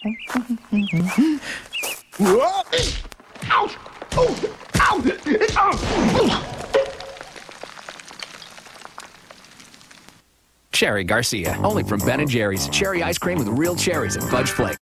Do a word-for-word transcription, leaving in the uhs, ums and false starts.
Whoa! Ouch! Oh! Ow! Ow! Jerry Garcia, only from Ben and Jerry's. Cherry ice cream with real cherries and fudge flakes.